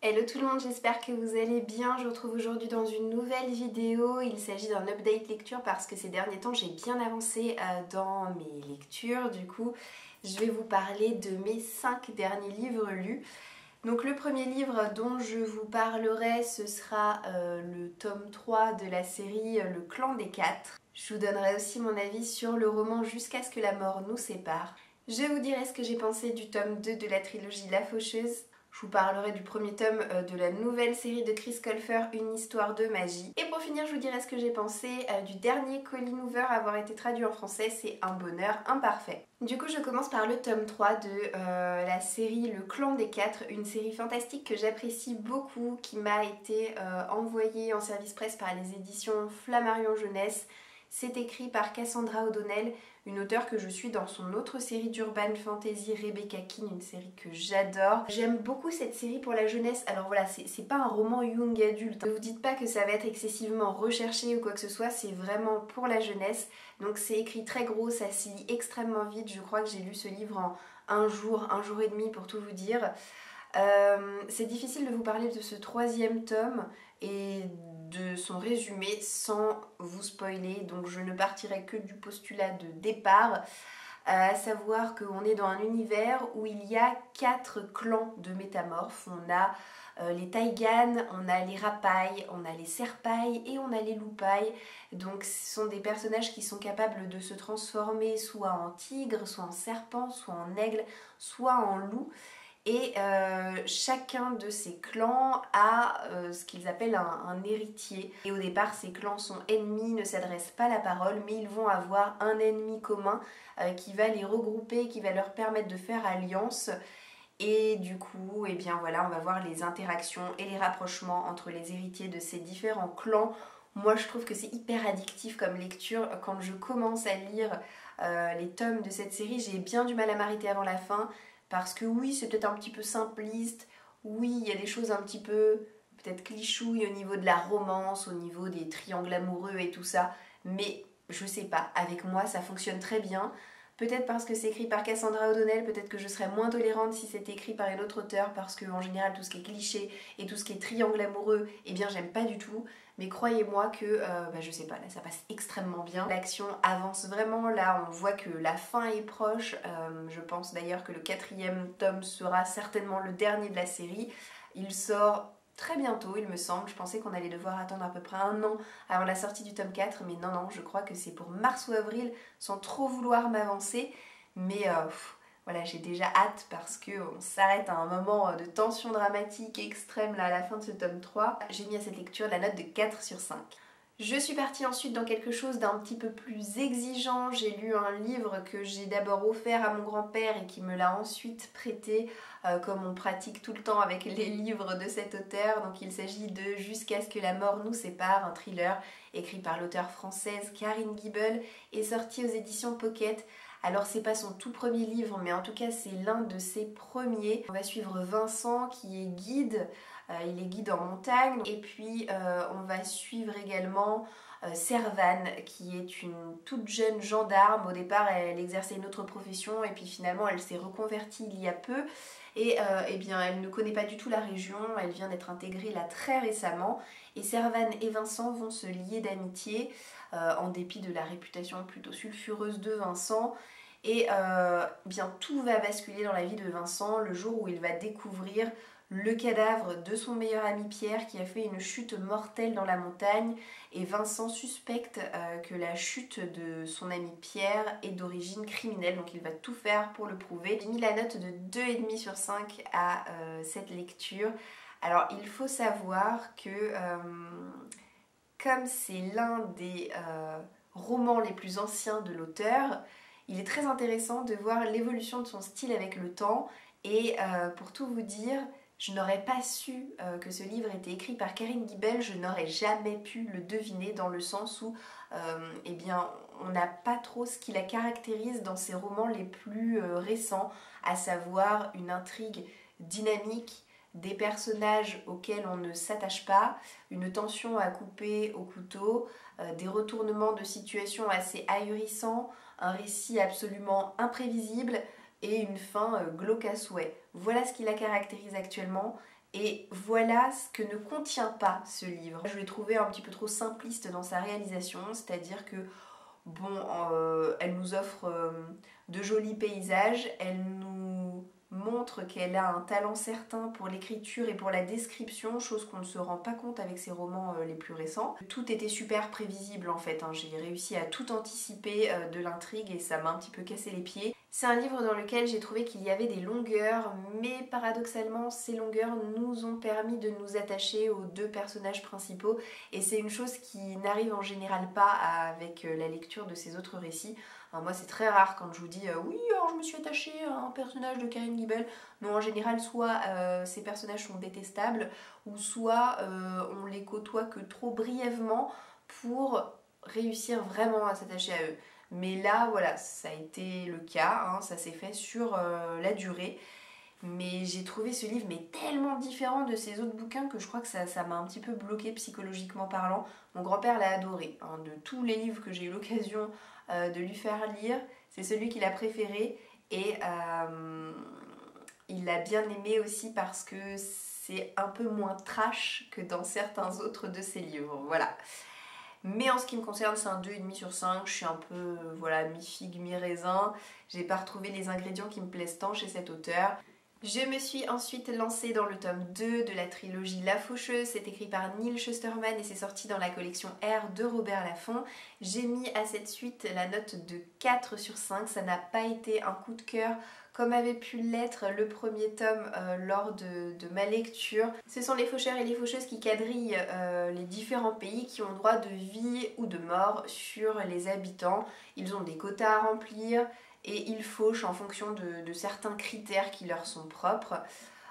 Hello tout le monde, j'espère que vous allez bien. Je vous retrouve aujourd'hui dans une nouvelle vidéo. Il s'agit d'un update lecture parce que ces derniers temps j'ai bien avancé dans mes lectures. Du coup, je vais vous parler de mes 5 derniers livres lus. Donc le premier livre dont je vous parlerai, ce sera le tome 3 de la série Le Clan des Quatre. Je vous donnerai aussi mon avis sur le roman Jusqu'à ce que la mort nous sépare. Je vous dirai ce que j'ai pensé du tome 2 de la trilogie La Faucheuse. Je vous parlerai du premier tome de la nouvelle série de Chris Colfer, Une histoire de magie. Et pour finir, je vous dirai ce que j'ai pensé du dernier Colleen Hoover à avoir été traduit en français, c'est Un bonheur imparfait. Du coup, je commence par le tome 3 de la série Le Clan des Quatre, une série fantastique que j'apprécie beaucoup, qui m'a été envoyée en service presse par les éditions Flammarion Jeunesse. C'est écrit par Cassandra O'Donnell, une auteure que je suis dans son autre série d'urban fantasy, Rebecca King, une série que j'adore. J'aime beaucoup cette série pour la jeunesse. Alors voilà, c'est pas un roman young adulte. Ne vous dites pas que ça va être excessivement recherché ou quoi que ce soit, c'est vraiment pour la jeunesse. Donc c'est écrit très gros, ça se lit extrêmement vite. Je crois que j'ai lu ce livre en un jour et demi pour tout vous dire. C'est difficile de vous parler de ce troisième tome et de son résumé sans vous spoiler, donc je ne partirai que du postulat de départ, à savoir qu'on est dans un univers où il y a 4 clans de métamorphes. On a les Taigan, on a les Rapailles, on a les Serpailles et on a les Loupailles. Donc ce sont des personnages qui sont capables de se transformer soit en tigre, soit en serpent, soit en aigle, soit en loup. Et chacun de ces clans a ce qu'ils appellent un héritier. Et au départ, ces clans sont ennemis, ne s'adressent pas la parole, mais ils vont avoir un ennemi commun qui va les regrouper, qui va leur permettre de faire alliance. Et du coup, eh bien voilà, on va voir les interactions et les rapprochements entre les héritiers de ces différents clans. Moi, je trouve que c'est hyper addictif comme lecture. Quand je commence à lire les tomes de cette série, j'ai bien du mal à m'arrêter avant la fin. Parce que oui, c'est peut-être un petit peu simpliste, oui, il y a des choses un petit peu peut-être clichouilles au niveau de la romance, au niveau des triangles amoureux et tout ça, mais je sais pas, avec moi ça fonctionne très bien. Peut-être parce que c'est écrit par Cassandra O'Donnell, peut-être que je serais moins tolérante si c'était écrit par une autre auteure, parce que en général tout ce qui est cliché et tout ce qui est triangle amoureux, eh bien j'aime pas du tout. Mais croyez-moi que, je sais pas, là ça passe extrêmement bien. L'action avance vraiment, là on voit que la fin est proche. Je pense d'ailleurs que le 4e tome sera certainement le dernier de la série. Il sort très bientôt il me semble. Je pensais qu'on allait devoir attendre à peu près un an avant la sortie du tome 4, mais non, je crois que c'est pour mars ou avril, sans trop vouloir m'avancer. Mais voilà, j'ai déjà hâte parce qu'on s'arrête à un moment de tension dramatique extrême là à la fin de ce tome 3. J'ai mis à cette lecture la note de 4 sur 5. Je suis partie ensuite dans quelque chose d'un petit peu plus exigeant. J'ai lu un livre que j'ai d'abord offert à mon grand-père et qui me l'a ensuite prêté, comme on pratique tout le temps avec les livres de cet auteur. Donc il s'agit de Jusqu'à ce que la mort nous sépare, un thriller écrit par l'auteure française Karine Guibel et sorti aux éditions Pocket. Alors c'est pas son tout premier livre, mais en tout cas c'est l'un de ses premiers. On va suivre Vincent qui est guide. Il est guide en montagne, et puis on va suivre également Servane qui est une toute jeune gendarme. Au départ elle exerçait une autre profession et puis finalement elle s'est reconvertie il y a peu et eh bien elle ne connaît pas du tout la région, elle vient d'être intégrée là très récemment et Servane et Vincent vont se lier d'amitié en dépit de la réputation plutôt sulfureuse de Vincent. Et bien tout va basculer dans la vie de Vincent le jour où il va découvrir le cadavre de son meilleur ami Pierre qui a fait une chute mortelle dans la montagne, et Vincent suspecte que la chute de son ami Pierre est d'origine criminelle, donc il va tout faire pour le prouver. J'ai mis la note de 2,5 sur 5 à cette lecture. Alors il faut savoir que comme c'est l'un des romans les plus anciens de l'auteur, il est très intéressant de voir l'évolution de son style avec le temps. Et pour tout vous dire, je n'aurais pas su que ce livre était écrit par Karine Guibel, je n'aurais jamais pu le deviner dans le sens où eh bien, on n'a pas trop ce qui la caractérise dans ses romans les plus récents, à savoir une intrigue dynamique, des personnages auxquels on ne s'attache pas, une tension à couper au couteau, des retournements de situation assez ahurissants, un récit absolument imprévisible et une fin glauque à souhait. Voilà ce qui la caractérise actuellement, Et voilà ce que ne contient pas ce livre. Je l'ai trouvé un petit peu trop simpliste dans sa réalisation, c'est-à-dire que bon, elle nous offre de jolis paysages, elle nous montre qu'elle a un talent certain pour l'écriture et pour la description, chose qu'on ne se rend pas compte avec ses romans les plus récents. Tout était super prévisible en fait, hein. J'ai réussi à tout anticiper de l'intrigue et ça m'a un petit peu cassé les pieds. C'est un livre dans lequel j'ai trouvé qu'il y avait des longueurs, mais paradoxalement, ces longueurs nous ont permis de nous attacher aux deux personnages principaux et c'est une chose qui n'arrive en général pas avec la lecture de ces autres récits. Alors moi c'est très rare quand je vous dis oui alors je me suis attachée à un personnage de Karen Gibel. Non, en général soit ces personnages sont détestables ou soit on les côtoie que trop brièvement pour réussir vraiment à s'attacher à eux. Mais là voilà, ça a été le cas, hein, ça s'est fait sur la durée. Mais j'ai trouvé ce livre mais tellement différent de ces autres bouquins que je crois que ça m'a un petit peu bloqué psychologiquement parlant. Mon grand-père l'a adoré, hein. De tous les livres que j'ai eu l'occasion de lui faire lire, c'est celui qu'il a préféré et il l'a bien aimé aussi parce que c'est un peu moins trash que dans certains autres de ses livres, voilà. Mais en ce qui me concerne, c'est un 2,5 sur 5, je suis un peu voilà, mi-figue, mi-raisin. J'ai pas retrouvé les ingrédients qui me plaisent tant chez cet auteur. Je me suis ensuite lancée dans le tome 2 de la trilogie La Faucheuse, c'est écrit par Neal Shusterman et c'est sorti dans la collection R de Robert Laffont. J'ai mis à cette suite la note de 4 sur 5, ça n'a pas été un coup de cœur comme avait pu l'être le premier tome lors de ma lecture. Ce sont les faucheurs et les faucheuses qui quadrillent les différents pays qui ont droit de vie ou de mort sur les habitants. Ils ont des quotas à remplir et ils fauchent en fonction de certains critères qui leur sont propres.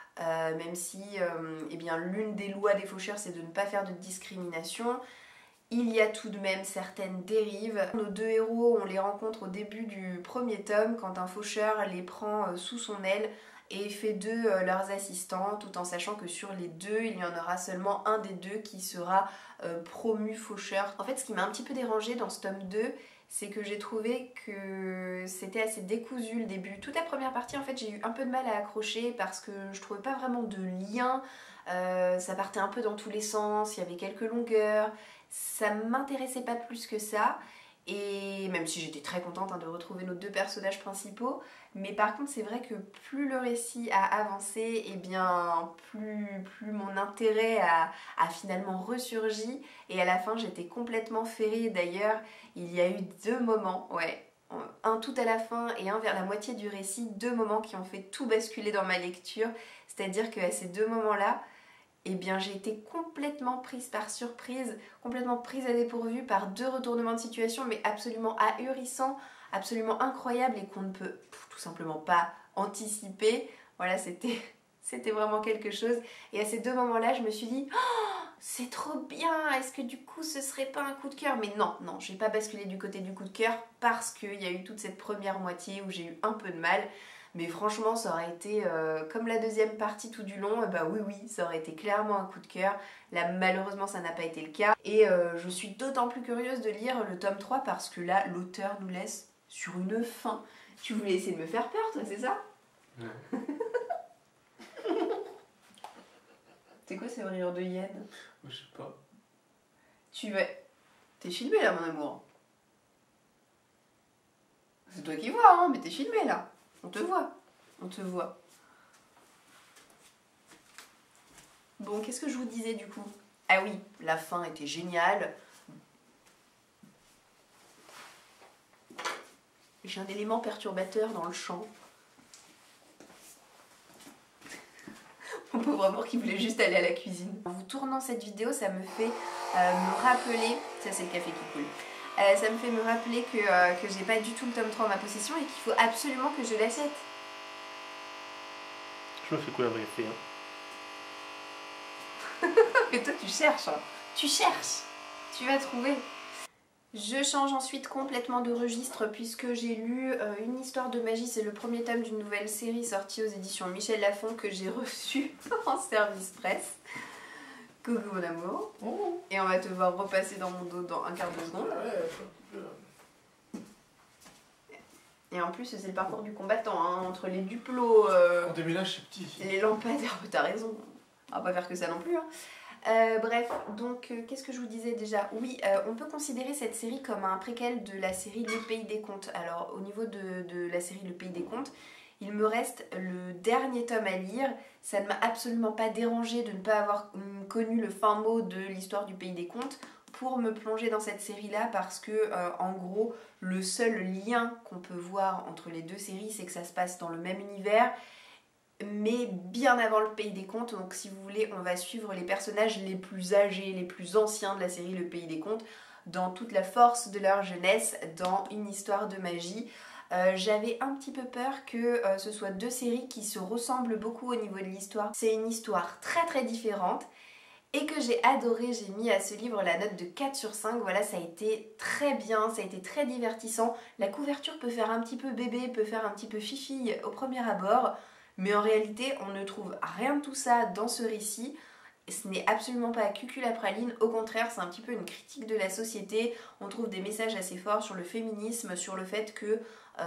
Même si eh bien, l'une des lois des faucheurs c'est de ne pas faire de discrimination. Il y a tout de même certaines dérives. Nos deux héros, on les rencontre au début du premier tome quand un faucheur les prend sous son aile et fait d'eux leurs assistants, tout en sachant que sur les deux, il y en aura seulement un des deux qui sera promu faucheur. En fait, ce qui m'a un petit peu dérangée dans ce tome 2, c'est que j'ai trouvé que c'était assez décousu le début. Toute la première partie, en fait, j'ai eu un peu de mal à accrocher parce que je trouvais pas vraiment de lien. Ça partait un peu dans tous les sens, il y avait quelques longueurs. Ça m'intéressait pas plus que ça, et même si j'étais très contente de retrouver nos deux personnages principaux, mais par contre c'est vrai que plus le récit a avancé, et bien plus mon intérêt a finalement ressurgi, et à la fin j'étais complètement ferrée. D'ailleurs il y a eu deux moments, ouais, un tout à la fin et un vers la moitié du récit, deux moments qui ont fait tout basculer dans ma lecture, c'est-à-dire qu'à ces deux moments-là, eh bien j'ai été complètement prise par surprise, complètement prise à dépourvu par deux retournements de situation mais absolument ahurissants, absolument incroyables et qu'on ne peut tout simplement pas anticiper. Voilà, c'était vraiment quelque chose. Et à ces deux moments-là, je me suis dit oh, c'est trop bien, est-ce que du coup ce serait pas un coup de cœur? Mais non, j'ai pas basculé du côté du coup de cœur parce qu'il y a eu toute cette première moitié où j'ai eu un peu de mal. Mais franchement, ça aurait été comme la deuxième partie tout du long, bah oui, ça aurait été clairement un coup de cœur. Là, malheureusement, ça n'a pas été le cas. Et je suis d'autant plus curieuse de lire le tome 3 parce que là, l'auteur nous laisse sur une fin. Tu voulais essayer de me faire peur, toi, c'est ça? Ouais. C'est quoi ces rires de hyène? Je sais pas. Tu vas... T'es filmé là, mon amour. C'est toi qui vois, hein, mais t'es filmé là. On te voit. On te voit. Bon, qu'est-ce que je vous disais du coup? Ah oui, la fin était géniale. J'ai un élément perturbateur dans le chant. Mon pauvre amour qui voulait juste aller à la cuisine. En vous tournant cette vidéo, ça me fait me rappeler... Ça, c'est le café qui coule. Ça me fait me rappeler que j'ai pas du tout le tome 3 en ma possession et qu'il faut absolument que je l'achète. Je me fais quoi la vérité, hein. Mais toi tu cherches, hein. Tu cherches. Tu vas trouver. Je change ensuite complètement de registre puisque j'ai lu Une histoire de magie, c'est le premier tome d'une nouvelle série sortie aux éditions Michel Laffont que j'ai reçu en service presse. Coucou mon amour. Oh. Et on va te voir repasser dans mon dos dans un quart de seconde. Et en plus c'est le parcours du combattant, hein, entre les duplos, on déménage, c'est petit. les lampadaires, t'as raison. On va pas faire que ça non plus, hein. Bref, donc qu'est-ce que je vous disais déjà? Oui, on peut considérer cette série comme un préquel de la série Le Pays des Contes. Alors au niveau de la série Le Pays des Contes, il me reste le dernier tome à lire. Ça ne m'a absolument pas dérangé de ne pas avoir connu le fin mot de l'histoire du Pays des Contes pour me plonger dans cette série-là parce que, en gros, le seul lien qu'on peut voir entre les deux séries, c'est que ça se passe dans le même univers, mais bien avant le Pays des Contes. Donc si vous voulez, on va suivre les personnages les plus âgés, les plus anciens de la série Le Pays des Contes, dans toute la force de leur jeunesse, dans une histoire de magie. J'avais un petit peu peur que ce soit deux séries qui se ressemblent beaucoup au niveau de l'histoire. C'est une histoire très très différente et que j'ai adoré. J'ai mis à ce livre la note de 4 sur 5. Voilà, ça a été très bien, ça a été très divertissant. La couverture peut faire un petit peu bébé, peut faire un petit peu fifi au premier abord, mais en réalité on ne trouve rien de tout ça dans ce récit. Ce n'est absolument pas cuculapraline, au contraire c'est un petit peu une critique de la société. On trouve des messages assez forts sur le féminisme, sur le fait que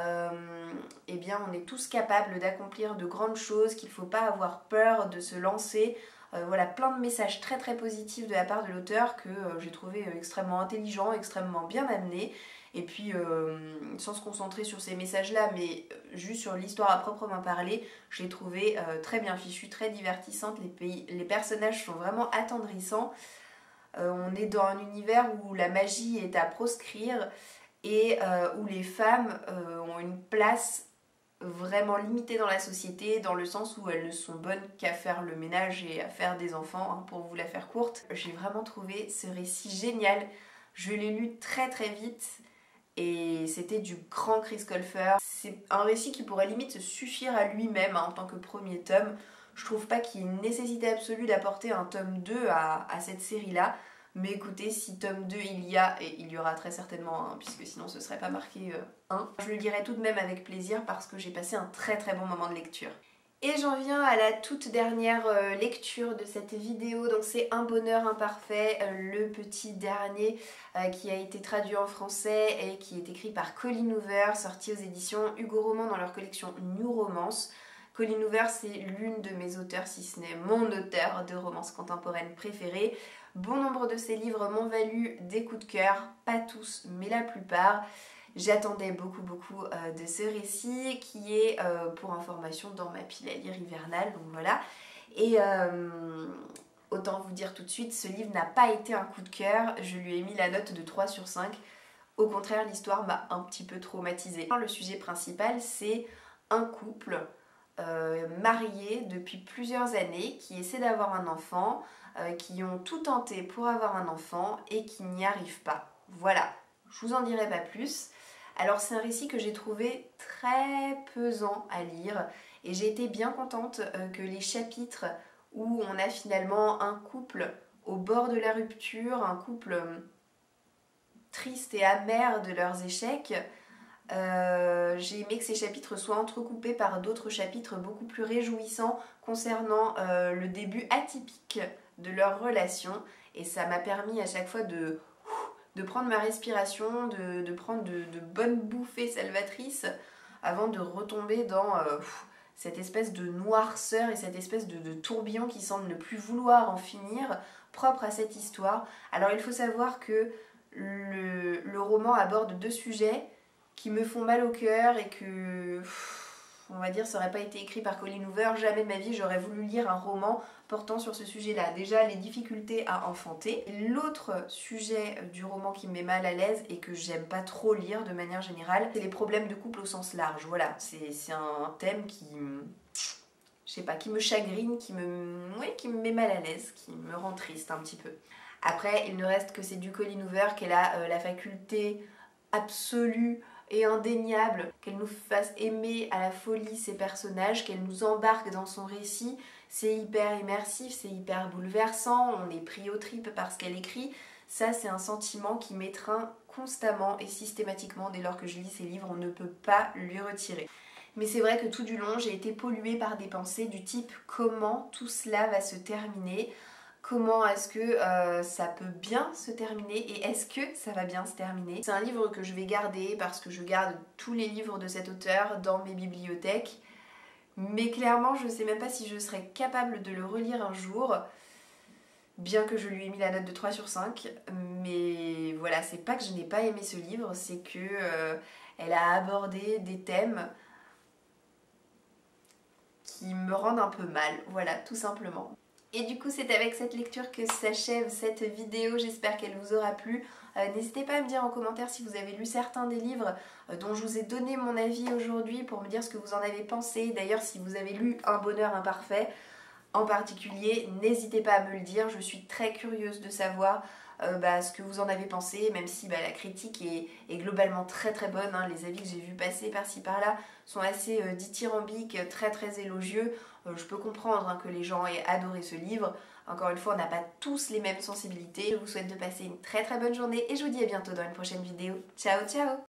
eh bien, on est tous capables d'accomplir de grandes choses, qu'il ne faut pas avoir peur de se lancer. Voilà, plein de messages très très positifs de la part de l'auteur que j'ai trouvé extrêmement intelligent, extrêmement bien amené. Et puis, sans se concentrer sur ces messages-là, mais juste sur l'histoire à proprement parler, je l'ai trouvé très bien fichu, très divertissante. Les personnages sont vraiment attendrissants. On est dans un univers où la magie est à proscrire et où les femmes ont une place vraiment limitée dans la société, dans le sens où elles ne sont bonnes qu'à faire le ménage et à faire des enfants, hein, pour vous la faire courte. J'ai vraiment trouvé ce récit génial. Je l'ai lu très très vite et c'était du grand Chris Colfer. C'est un récit qui pourrait limite se suffire à lui-même, hein, en tant que premier tome. Je trouve pas qu'il y ait une nécessité absolue d'apporter un tome 2 à cette série-là. Mais écoutez, si tome 2 il y a, et il y aura très certainement un, puisque sinon ce serait pas marqué 1, je le lirai tout de même avec plaisir parce que j'ai passé un très très bon moment de lecture. Et j'en viens à la toute dernière lecture de cette vidéo, donc c'est Un bonheur imparfait, le petit dernier qui a été traduit en français et qui est écrit par Colleen Hoover, sorti aux éditions Hugo Roman dans leur collection New Romance. Colleen Hoover, c'est l'une de mes auteurs, si ce n'est mon auteur de romance contemporaine préférée. Bon nombre de ses livres m'ont valu des coups de cœur, pas tous, mais la plupart. J'attendais beaucoup de ce récit qui est, pour information, dans ma pile à lire hivernale, donc voilà. Et autant vous dire tout de suite, ce livre n'a pas été un coup de cœur, je lui ai mis la note de 3 sur 5. Au contraire, l'histoire m'a un petit peu traumatisée. Le sujet principal, c'est un couple marié depuis plusieurs années qui essaie d'avoir un enfant, qui ont tout tenté pour avoir un enfant et qui n'y arrivent pas. Voilà, je vous en dirai pas plus. Alors c'est un récit que j'ai trouvé très pesant à lire et j'ai été bien contente que les chapitres où on a finalement un couple au bord de la rupture, un couple triste et amer de leurs échecs, j'ai aimé que ces chapitres soient entrecoupés par d'autres chapitres beaucoup plus réjouissants concernant le début atypique de leur relation, et ça m'a permis à chaque fois de prendre ma respiration, de prendre de bonnes bouffées salvatrices avant de retomber dans cette espèce de noirceur et cette espèce de tourbillon qui semble ne plus vouloir en finir, propre à cette histoire. Alors il faut savoir que le roman aborde deux sujets qui me font mal au cœur et que, on va dire, ça aurait pas été écrit par Colleen Hoover. Jamais de ma vie j'aurais voulu lire un roman portant sur ce sujet-là. Déjà, les difficultés à enfanter. L'autre sujet du roman qui me met mal à l'aise et que j'aime pas trop lire de manière générale, c'est les problèmes de couple au sens large. Voilà, c'est un thème qui, je sais pas, qui me chagrine, qui me met mal à l'aise, qui me rend triste un petit peu. Après, il ne reste que c'est du Colleen Hoover qu'elle a la faculté absolue et indéniable, qu'elle nous fasse aimer à la folie ses personnages, qu'elle nous embarque dans son récit. C'est hyper immersif, c'est hyper bouleversant, on est pris aux tripes par ce qu'elle écrit. Ça, c'est un sentiment qui m'étreint constamment et systématiquement dès lors que je lis ses livres, on ne peut pas lui retirer. Mais c'est vrai que tout du long, j'ai été polluée par des pensées du type comment tout cela va se terminer ? Comment est-ce que ça peut bien se terminer et est-ce que ça va bien se terminer? C'est un livre que je vais garder parce que je garde tous les livres de cet auteur dans mes bibliothèques. Mais clairement, je sais même pas si je serais capable de le relire un jour, bien que je lui ai mis la note de 3 sur 5. Mais voilà, c'est pas que je n'ai pas aimé ce livre, c'est que elle a abordé des thèmes qui me rendent un peu mal, voilà, tout simplement. Et du coup, c'est avec cette lecture que s'achève cette vidéo, j'espère qu'elle vous aura plu. N'hésitez pas à me dire en commentaire si vous avez lu certains des livres dont je vous ai donné mon avis aujourd'hui pour me dire ce que vous en avez pensé. D'ailleurs, si vous avez lu Un bonheur imparfait en particulier, n'hésitez pas à me le dire, je suis très curieuse de savoir ce que vous en avez pensé, même si la critique est globalement très très bonne, hein. Les avis que j'ai vus passer par-ci par-là sont assez dithyrambiques, très très élogieux. Je peux comprendre, hein, que les gens aient adoré ce livre. Encore une fois, on n'a pas tous les mêmes sensibilités. Je vous souhaite de passer une très très bonne journée et je vous dis à bientôt dans une prochaine vidéo. Ciao ciao!